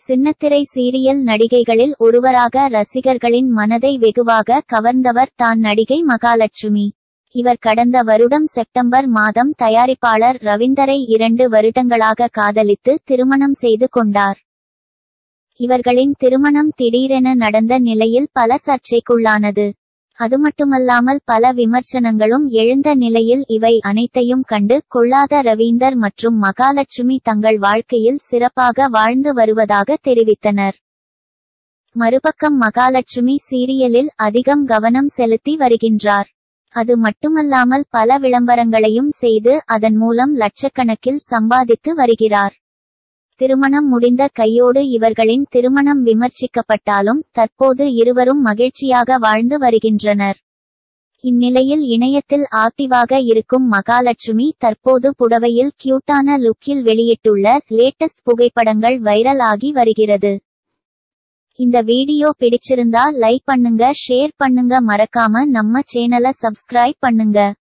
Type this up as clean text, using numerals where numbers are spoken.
சின்னத்திரை சீரியல் நடிகைகளில் ஒருவராக ரசிகர்களின் மனதை வெகுவாக கவர்ந்தவர் தான் நடிகை மகாலட்சுமி. இவர் கடந்த வருடம் செப்டம்பர் மாதம் தயாரிப்பாளர் ரவீந்தரை 2 வருடங்களாக காதலித்து திருமணம் செய்து கொண்டார். இவர்களின் திருமணம் திடீரென நடந்த நிலையில் பல சர்ச்சைக்குள்ளானது. அதுமட்டுமல்லாமல் பல விமர்சனங்களும் எழுந்த நிலையில் இவை அனைத்தையும் கண்டு கொள்ளாத ரவீந்தர் மற்றும் மகாலட்சுமி தங்கள் வாழ்க்கையில் சிறப்பாக வாழ்ந்து வருவதாக தெரிவித்தனர். மறுபக்கம் மகாலட்சுமி சீரியலில் அதிகம் கவனம் செலுத்தி வருகின்றார். அது மட்டுமல்லாமல் பல விளம்பரங்களையும் செய்து அதன் மூலம் லட்சக்கணக்கில் சம்பாதித்து வருகிறார். திருமணம் முடிந்த கையோடு இவர்களின் திருமணம் விமர்சிக்கப்பட்டாலும் தற்போது இருவரும் மகிழ்ச்சியாக வாழ்ந்து வருகின்றனர். இந்நிலையில் இணையத்தில் ஆக்டிவாக இருக்கும் மகாலட்சுமி தற்போது புடவையில் கியூட்டான லுக்கில் வெளியிட்டுள்ள லேட்டஸ்ட் புகைப்படங்கள் வைரல் ஆகி வருகிறது. இந்த வீடியோ பிடிச்சிருந்தா லைக் பண்ணுங்க, ஷேர் பண்ணுங்க, மறக்காம நம்ம சேனலை சப்ஸ்கிரைப் பண்ணுங்க.